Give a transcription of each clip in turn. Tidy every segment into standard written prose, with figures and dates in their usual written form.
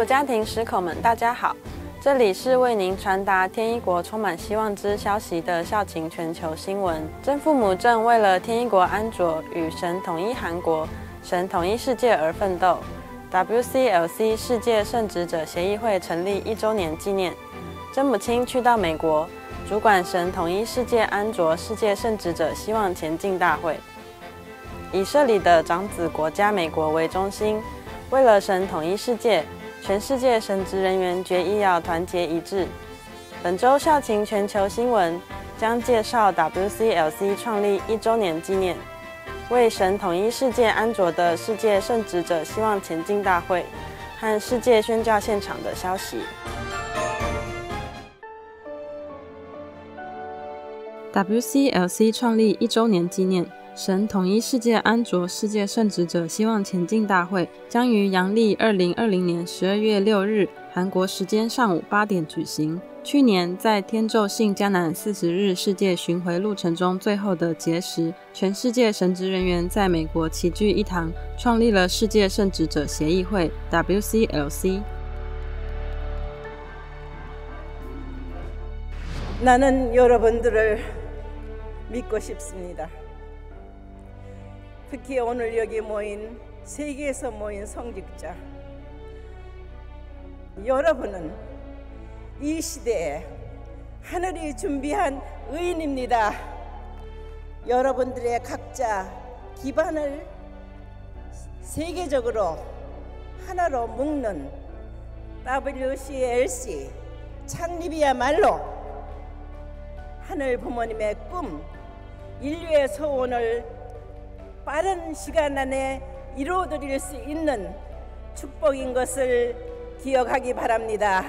福家庭十口们，大家好，这里是为您传达天一国充满希望之消息的孝勤全球新闻。真父母正为了天一国安卓与神统一韩国、神统一世界而奋斗。WCLC 世界圣职者协议会成立1周年纪念，真母亲去到美国，主管神统一世界安卓世界圣职者希望前进大会，以设立的长子国家美国为中心，为了神统一世界，全世界神职人员决议要团结一致。本周孝勤全球新闻将介绍 WCLC 创立1周年纪念，为神统一世界安卓的世界圣职者希望前进大会和世界宣教现场的消息。WCLC 创立1周年纪念，神统一世界安卓世界圣职者希望前进大会将于阳历2020年12月6日韩国时间上午8点举行。去年在天宙信迦南40日世界巡回路程中最后的节时，全世界神职人员在美国齐聚一堂，创立了世界圣职者协议会 WCLC。 나는 여러분들을 믿고 싶습니다. 특히 오늘 여기 모인 세계에서 모인 성직자, 여러분은 이 시대에 하늘이 준비한 의인입니다. 여러분들의 각자 기반을 세계적으로 하나로 묶는 WCLC 창립이야말로 하늘 부모님의 꿈, 인류의 소원을 빠른 시간 안에 이루어드릴 수 있는 축복인 것을 기억하기 바랍니다.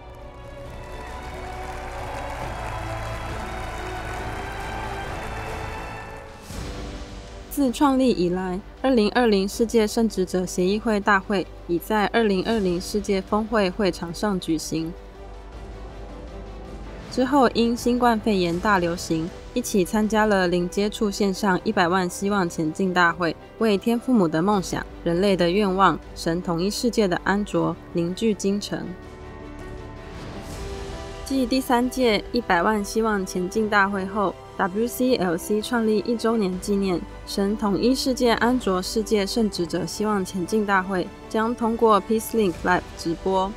自创立以来，2020世界圣职者协议会大会已在2020世界峰会会场上举行。之后因新冠肺炎大流行，一起参加了零接触线上100万希望前进大会，为天父母的梦想、人类的愿望、神统一世界的安卓凝聚精诚。继第3届100万希望前进大会后， WCLC 创立1周年纪念，神统一世界安卓世界圣职者希望前进大会将通过 PeaceLink Live 直播。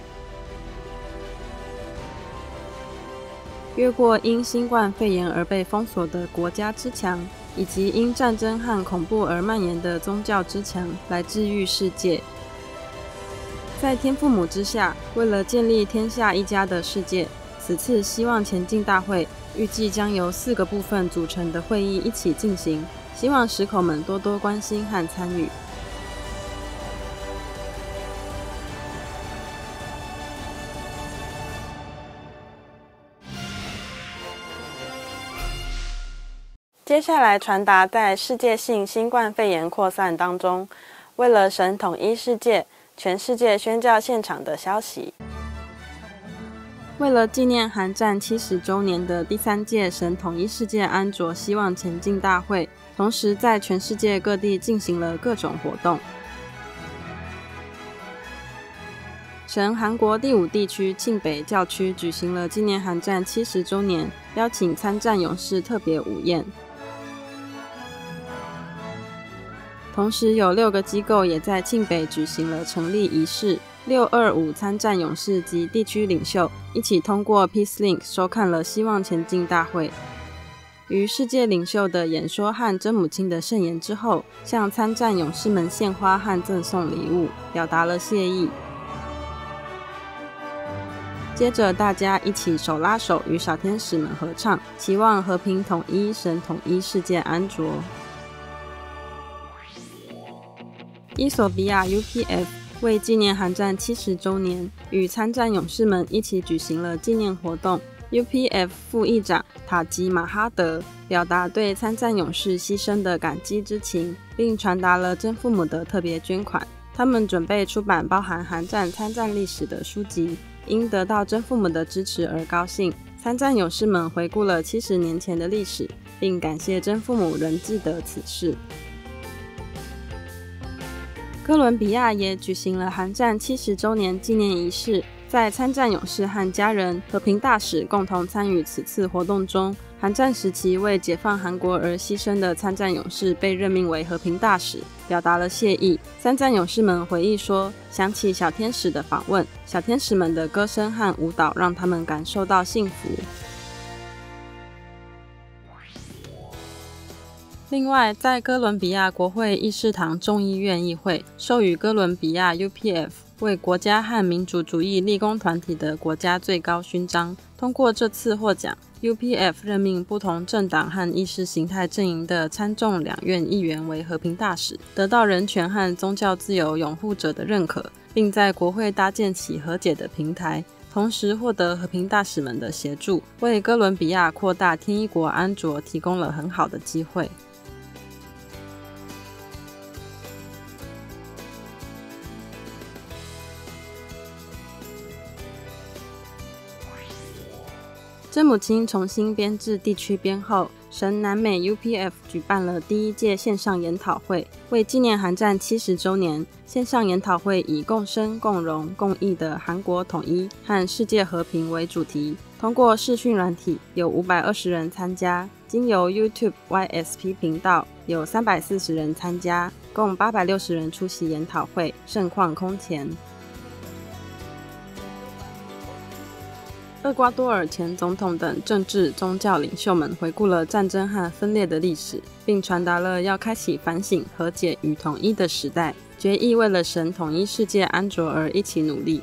越过因新冠肺炎而被封锁的国家之墙，以及因战争和恐怖而蔓延的宗教之墙，来治愈世界。在天父母之下，为了建立天下一家的世界，此次希望前进大会预计将由4个部分组成的会议一起进行，希望十口们多多关心和参与。接下来传达在世界性新冠肺炎扩散当中，为了神统一世界，全世界宣教现场的消息。为了纪念韩战70周年的第3届神统一世界安卓希望前进大会，同时在全世界各地进行了各种活动。神韩国第5地区庆北教区举行了纪念韩战70周年，邀请参战勇士特别午宴。同时有6个机构也在庆北举行了成立仪式，625参战勇士及地区领袖一起通过 PeaceLink 收看了希望前进大会。于世界领袖的演说和真母亲的圣言之后，向参战勇士们献花和赠送礼物，表达了谢意。接着大家一起手拉手与小天使们合唱，期望和平统一，神统一世界安卓。伊索比亚 UPF 为纪念韩战70周年，与参战勇士们一起举行了纪念活动。UPF 副议长塔吉马哈德表达对参战勇士牺牲的感激之情，并传达了真父母的特别捐款。他们准备出版包含韩战参战历史的书籍，因得到真父母的支持而高兴。参战勇士们回顾了70年前的历史，并感谢真父母仍记得此事。 哥伦比亚也举行了韩战70周年纪念仪式，在参战勇士和家人、和平大使共同参与此次活动中，韩战时期为解放韩国而牺牲的参战勇士被任命为和平大使，表达了谢意。参战勇士们回忆说，想起小天使的访问，小天使们的歌声和舞蹈让他们感受到幸福。另外，在哥伦比亚国会议事堂众议院议会授予哥伦比亚 UPF 为国家和民主主义立功团体的国家最高勋章。通过这次获奖， UPF 任命不同政党和意识形态阵营的参众两院议员为和平大使，得到人权和宗教自由拥护者的认可，并在国会搭建起和解的平台，同时获得和平大使们的协助，为哥伦比亚扩大天一国安卓提供了很好的机会。真母亲重新编制地区编后，神南美 UPF 举办了第1届线上研讨会，为纪念韩战70周年，线上研讨会以共生、共荣、共益的韩国统一和世界和平为主题。通过视讯软体，有520人参加；经由 YouTube YSP 频道，有340人参加，共860人出席研讨会，盛况空前。厄瓜多尔前总统等政治宗教领袖们回顾了战争和分裂的历史，并传达了要开启反省、和解与统一的时代，决意为了神统一世界安卓而一起努力。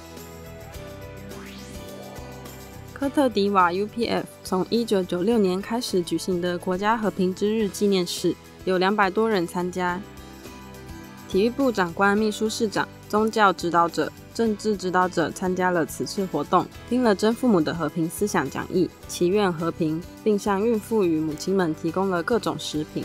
科特迪瓦 UPF 从1996年开始举行的国家和平之日纪念式，有200多人参加。体育部长官、秘书市长、宗教指导者、政治指导者参加了此次活动，听了真父母的和平思想讲义，祈愿和平，并向孕妇与母亲们提供了各种食品。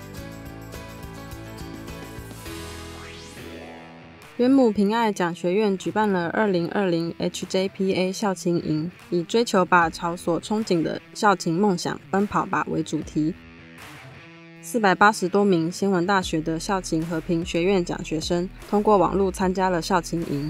元母平爱奖学院举办了2020 HJPA 校庆营，以追求吧朝所憧憬的校庆梦想奔跑吧为主题。480多名先文大学的校庆和平学院奖学生通过网络参加了校庆营。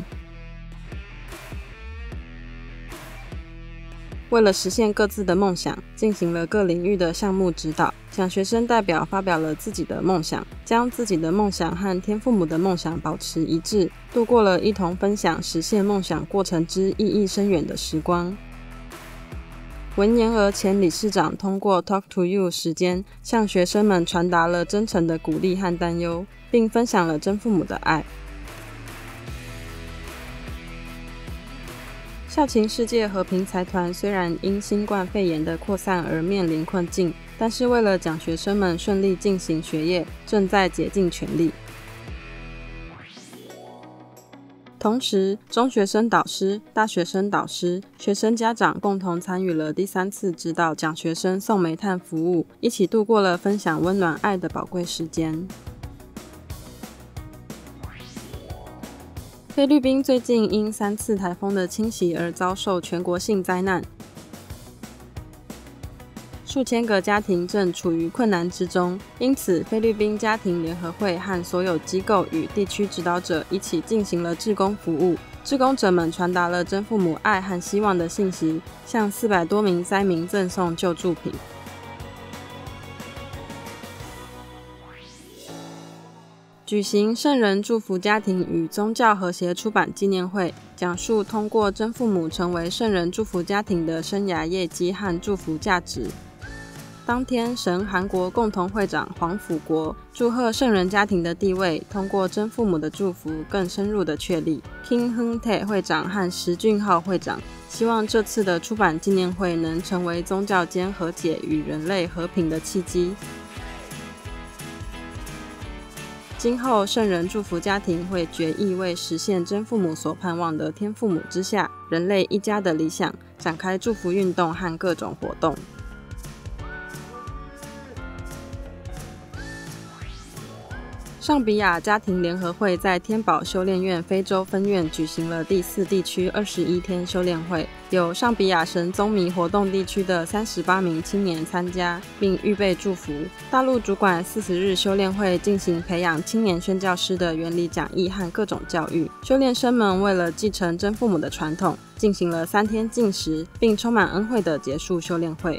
为了实现各自的梦想，进行了各领域的项目指导。奖学生代表发表了自己的梦想，将自己的梦想和天父母的梦想保持一致，度过了一同分享实现梦想过程之意义深远的时光。文言娥前理事长通过 Talk to You 时间，向学生们传达了真诚的鼓励和担忧，并分享了真父母的爱。校庆世界和平财团虽然因新冠肺炎的扩散而面临困境，但是为了奖学生们顺利进行学业，正在竭尽全力。同时，中学生导师、大学生导师、学生家长共同参与了第3次指导奖学生送煤炭服务，一起度过了分享温暖爱的宝贵时间。菲律宾最近因3次台风的侵袭而遭受全国性灾难，数千个家庭正处于困难之中，因此菲律宾家庭联合会和所有机构与地区指导者一起进行了志工服务。志工者们传达了真父母爱和希望的信息，向400多名灾民赠送救助品。举行圣人祝福家庭与宗教和谐出版纪念会，讲述通过真父母成为圣人祝福家庭的生涯业绩和祝福价值。当天，神韩国共同会长黄辅国祝贺圣人家庭的地位通过真父母的祝福更深入的确立。Kim Hung Tae 会长和石俊浩会长希望这次的出版纪念会能成为宗教间和解与人类和平的契机。今后圣人祝福家庭会决意为实现真父母所盼望的天父母之下人类一家的理想，展开祝福运动和各种活动。 尚比亚家庭联合会在天宝修炼院非洲分院举行了第4地区21天修炼会，有尚比亚神宗迷活动地区的38名青年参加，并预备祝福。大陆主管40日修炼会进行培养青年宣教师的原理讲义和各种教育。修炼生们为了继承真父母的传统，进行了3天禁食，并充满恩惠的结束修炼会。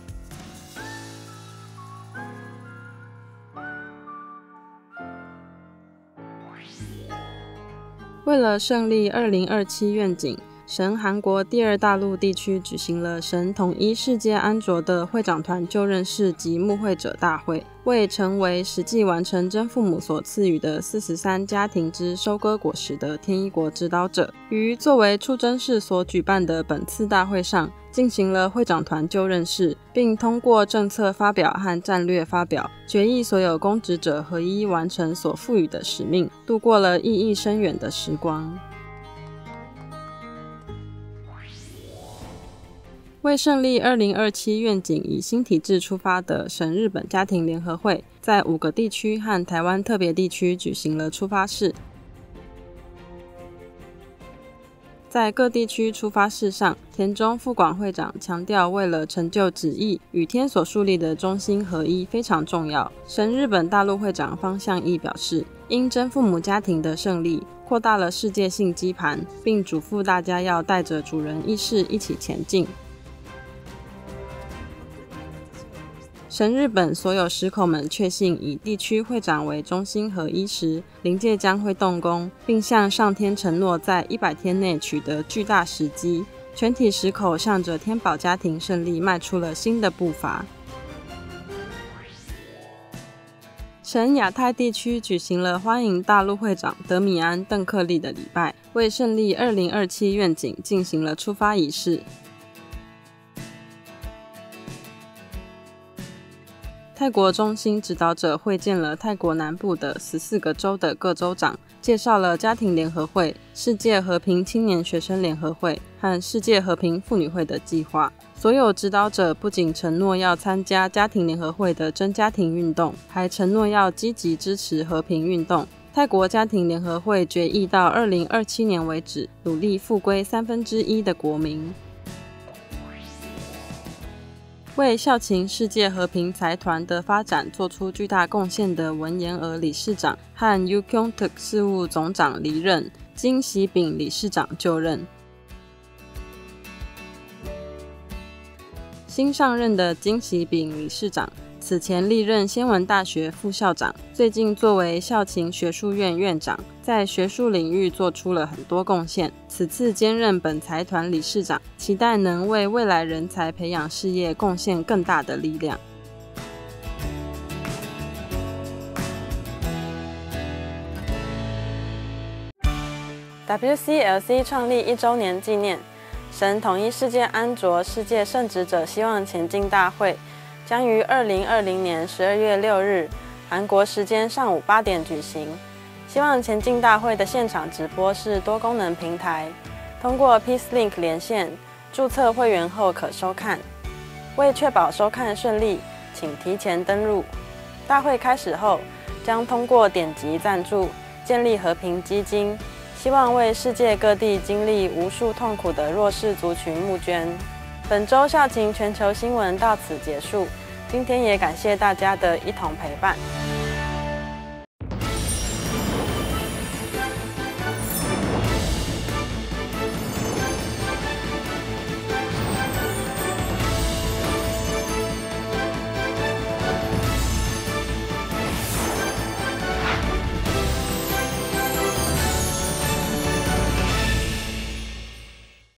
为了胜利2027愿景，神韩国第2大陆地区举行了神统一世界安卓的会长团就任式及牧会者大会，为成为实际完成真父母所赐予的43家庭之收割果实的天一国指导者，于作为出征式所举办的本次大会上进行了会长团就任式，并通过政策发表和战略发表，决议所有公职者合一完成所赋予的使命，度过了意义深远的时光。为胜利2027愿景以新体制出发的神日本家庭联合会，在5个地区和台湾特别地区举行了出发式。在各地区出发式上，田中副广会长强调，为了成就旨意，与天所树立的中心合一非常重要。神日本大陆会长方向义表示，因真父母家庭的胜利，扩大了世界性基盘，并嘱咐大家要带着主人意识一起前进。神日本所有石口们确信，以地区会长为中心合一时，灵界将会动工，并向上天承诺在100天内取得巨大时机。全体石口向着天宝家庭胜利迈出了新的步伐。神亚太地区举行了欢迎大陆会长德米安·邓克利的礼拜，为胜利2027愿景进行了出发仪式。泰国中心指导者会见了泰国南部的14个州的各州长，介绍了家庭联合会、世界和平青年学生联合会和世界和平妇女会的计划。所有指导者不仅承诺要参加家庭联合会的真家庭运动，还承诺要积极支持和平运动。泰国家庭联合会决议到2027年为止，努力复归1/3的国民。为孝勤世界和平财团的发展做出巨大贡献的文言娥理事长和 Yukyongtuk 事务总长离任，金喜炳理事长就任。新上任的金喜炳理事长此前历任先文大学副校长，最近作为孝勤学术院院长，在学术领域做出了很多贡献。此次兼任本财团理事长，期待能为未来人才培养事业贡献更大的力量。WCLC 创立1周年纪念，神统一世界安卓世界圣职者希望前进大会将于2020年12月6日韩国时间上午8点举行。希望前进大会的现场直播是多功能平台，通过 PeaceLink 连线，注册会员后可收看。为确保收看顺利，请提前登入。大会开始后，将通过点击赞助建立和平基金，希望为世界各地经历无数痛苦的弱势族群募捐。本周孝勤全球新闻到此结束，今天也感谢大家的一同陪伴。